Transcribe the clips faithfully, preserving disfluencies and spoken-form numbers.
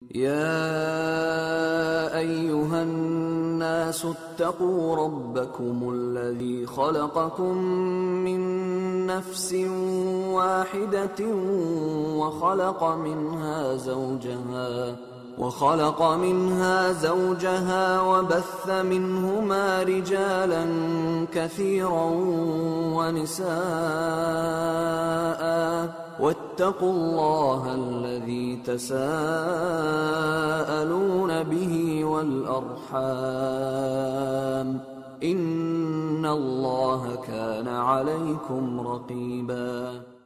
يا أيها الناس اتقوا ربكم الذي خلقكم من نفس واحدة وخلق منها زوجها وخلق منها زوجها وبث منهما رجالا كثيرا ونساء واتقوا الله الذي تساءلون به والأرحام إن الله كان عليكم رقيبا۔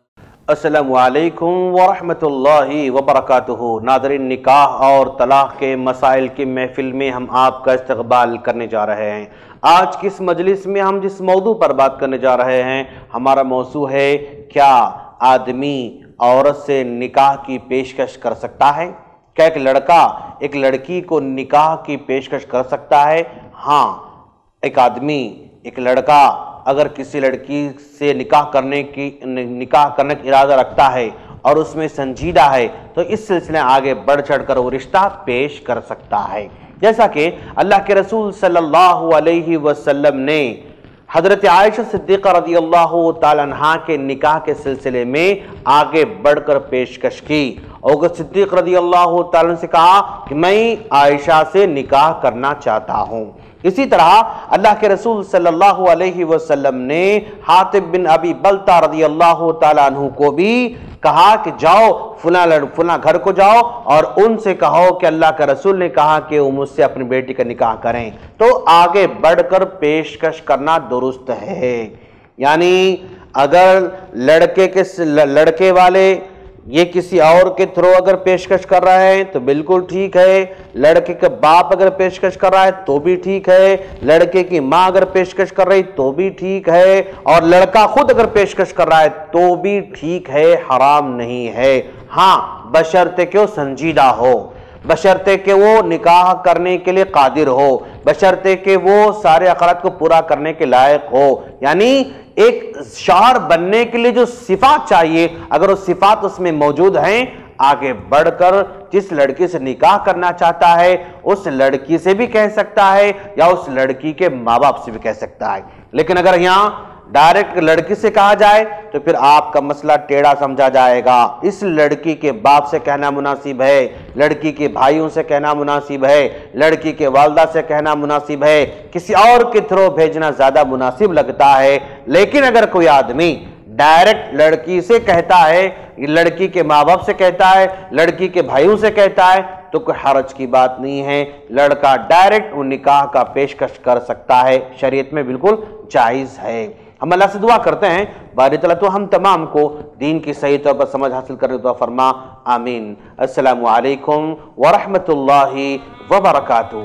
السلام علیکم ورحمۃ اللہ وبرکاتہ۔ ناظرین، نکاح اور طلاق کے مسائل کی محفل میں ہم آپ کا استقبال کرنے جا رہے ہیں۔ آج کی اس مجلس میں ہم جس موضوع پر بات کرنے جا رہے ہیں، ہمارا موضوع ہے کیا آدمی عورت سے نکاح کی پیشکش کر سکتا ہے؟ کیا ایک لڑکا ایک لڑکی کو نکاح کی پیشکش کر سکتا ہے؟ ہاں، ایک آدمی ایک لڑکا اگر کسی لڑکی سے نکاح کرنے کی نکاح کرنے کا ارادہ رکھتا ہے اور اس میں سنجیدہ ہے تو اس سلسلے آگے بڑھ چڑھ کر وہ رشتہ پیش کر سکتا ہے، جیسا کہ اللہ کے رسول صلی اللہ علیہ وسلم نے حضرت عائشہ صدیقہ رضی اللہ تعالیٰ عنہ کے نکاح کے سلسلے میں آگے بڑھ کر پیشکش کی۔ اور صدیق رضی اللہ تعالیٰ عنہ سے کہا کہ میں عائشہ سے نکاح کرنا چاہتا ہوں۔ اسی طرح اللہ کے رسول صلی اللہ علیہ وسلم نے حاتب بن ابی بلتہ رضی اللہ تعالیٰ عنہ کو بھی کہا کہ جاؤ فلاں فلاں گھر کو جاؤ اور ان سے کہو کہ اللہ کا رسول نے کہا کہ وہ مجھ سے اپنی بیٹی کا نکاح کریں، تو آگے بڑھ کر پیشکش کرنا درست ہے۔ یعنی اگر لڑکے کے لڑکے والے یہ کسی اور کے تھرو اگر پیشکش کر رہا ہے تو بالکل ٹھیک ہے، لڑکے کے باپ اگر پیشکش کر رہا ہے تو بھی ٹھیک ہے، لڑکے کی ماں اگر پیشکش کر رہی تو بھی ٹھیک ہے، اور لڑکا خود اگر پیشکش کر رہا ہے تو بھی ٹھیک ہے، حرام نہیں ہے۔ ہاں، بشرطے کہ وہ سنجیدہ ہو، بشرطے کہ وہ نکاح کرنے کے لیے قادر ہو، بشرطے کہ وہ سارے اخراجات کو پورا کرنے کے لائق ہو۔ یعنی ایک شوہر بننے کے لیے جو صفات چاہیے اگر وہ صفات اس میں موجود ہیں، آگے بڑھ کر جس لڑکی سے نکاح کرنا چاہتا ہے اس لڑکی سے بھی کہہ سکتا ہے یا اس لڑکی کے ماں باپ سے بھی کہہ سکتا ہے۔ لیکن اگر یہاں ڈائریکٹ لڑکی سے کہا جائے تو پھر آپ کا مسئلہ ٹیڑھا سمجھا جائے گا۔ اس لڑکی کے باپ سے کہنا مناسب ہے، لڑکی کے بھائیوں سے کہنا مناسب ہے، لڑکی کے والدہ سے کہنا مناسب ہے، کسی اور کے تھرو بھیجنا زیادہ مناسب لگتا ہے۔ لیکن اگر کوئی آدمی ڈائریکٹ لڑکی سے کہتا ہے، لڑکی کے ماں باپ سے کہتا ہے، لڑکی کے بھائیوں سے کہتا ہے تو کوئی حرج کی بات نہیں ہے، لڑکا ڈائریکٹ وہ نکاح کا پیشکش کر سکتا ہے، شریعت میں بالکل جائز ہے۔ ہم اللہ سے دعا کرتے ہیں باری تعالیٰ تو ہم تمام کو دین کی صحیح طور پر سمجھ حاصل کرنے دعا فرما، آمین۔ السلام علیکم ورحمۃ اللہ وبرکاتہ۔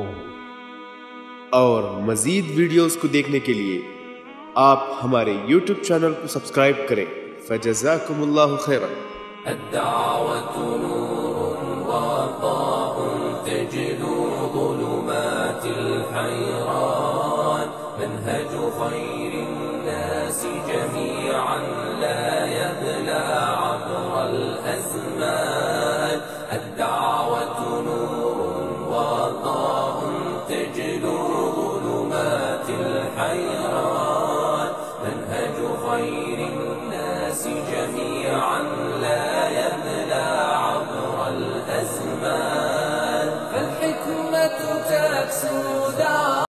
اور مزید ویڈیوز کو دیکھنے کے لیے آپ ہمارے یوٹیوب چینل کو سبسکرائب کریں۔ فجزاکم اللہ خیرا۔ الدعوة نور وضاء تجلو ظلمات الحيران منهج خير الناس جميعا لا يبلى عبر الأزمان الدعوة نور وضاء تجلو ظلمات الحيران منهج خير الناس جميعا لا يبلى عبر الأزمان فالحكمة